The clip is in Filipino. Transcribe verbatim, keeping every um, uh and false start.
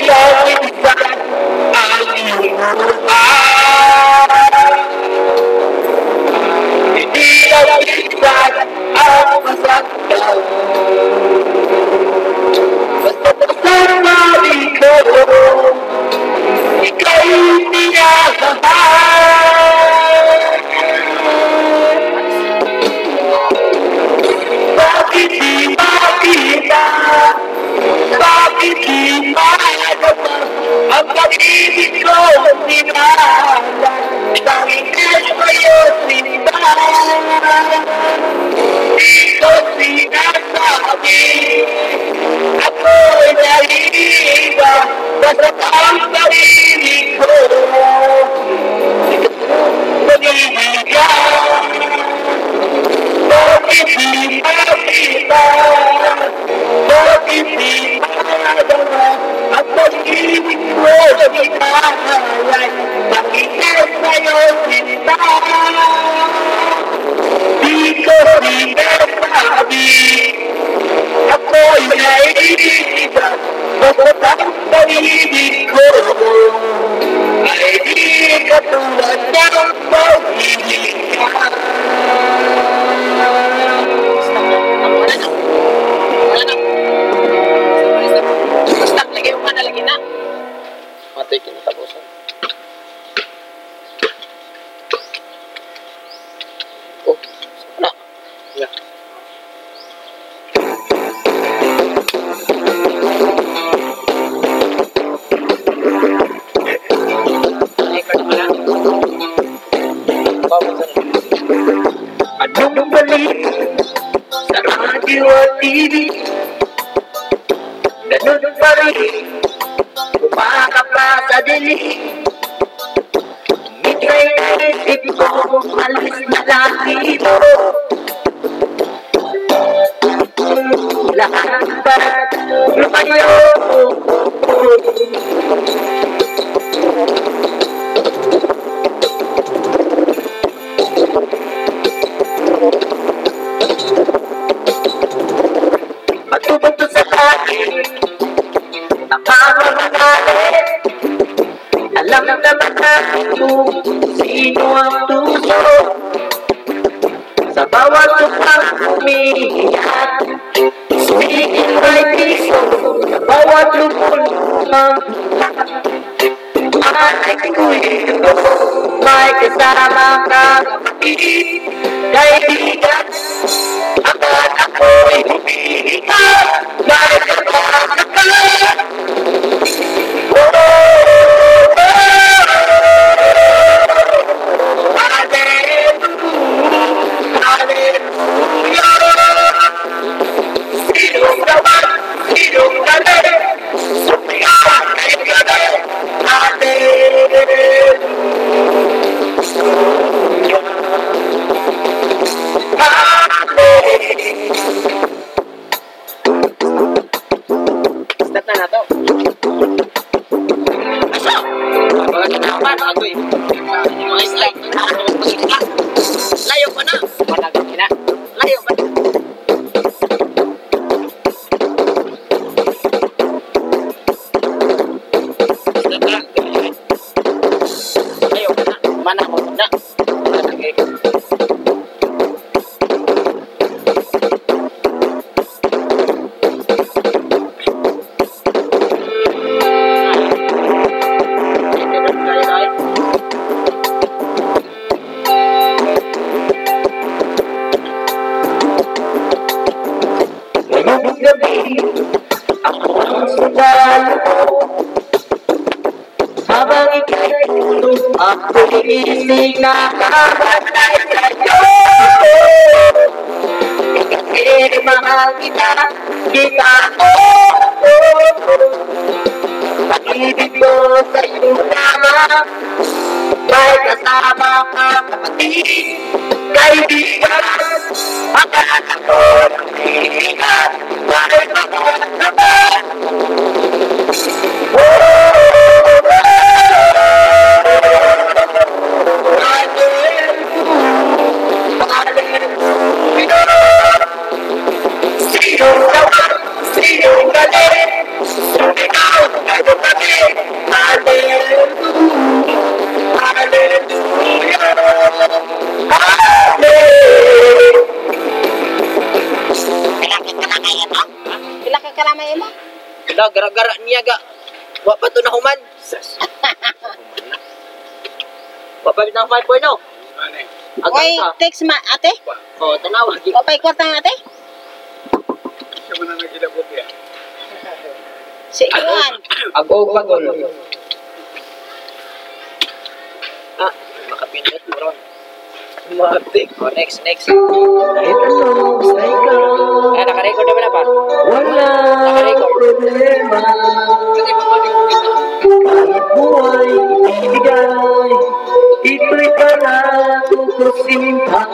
Kapitan ang iyong lupa. Hindi lang isan ang masaktan. Basta pasalamat ko, ika'y minamahal. Bakit di makita? Bakit di madama ang pag-ibig ko minahal? Tanging sa'yo sinta, di ko sinasabi. Ako'y naiiba, basta ang pag-ibig ko mag-ibigay. Bakit di makita? Bakit di madama ang pag-ibig ko minahal? Bakit sa'yo sinta, di ko sinasabi. Ako'y naiiba, basta ang pag-ibig ko ay di katulad ng pag-ibig ka. Basta, lagay mo ka na, lagay na. Matay kinatapusan. Oh, sana. Yeah. Anong balik sa radyo at T V? Ganun pa rin, kumakapa sa dilim. Ika'y naisip ko, alis na lang dito. Lahat ba't lumayo? Matubog to sa akin, napamahalain. Alam naman natin kung sino ang tuso. Sa bawat lupang umiiyak, sumikin may piso. Sa bawat lupang ay kuwiro, may kasama kang kapatid, kaibigan. Akat ako'y humihinga, may kasama ka. Start na na to. Asa? Baga na naman, bago eh. Yung mga slide. Layo pa na. Malagang na. Layo pa na. Layo pa na. Mana mo na. Malagay ka. Ngayong gabi, ako ang sundalo ko. Habang ika'y tulog, ako'y ising nakabantay sa'yo. Ika'y mahal kita, kita ko. Pag-ibig ko sa'yo lamang, may kasama kang kapatid, kaibigan. Akala ko ng hihinga, bakit ako naman? Sino naman, sino galing, ikaw ay bumalik. Wala, gara-gara niya ga. Wa pa to na human. Wa pa bitang five boy no. Okay, Agad ka. text ma ate. Oh, tanawa gi. O pay kwarta ng ate. Si Juan. Agog bagol. Ah, makapindot mo ron. Matik. Oh, next, next. Kahit ano, basta ikaw. Ah, naka-record naman na pa. Wala problema. Kasi mo mali ko kita. Kahit buhay ibigay, ito'y pangako ko simpan.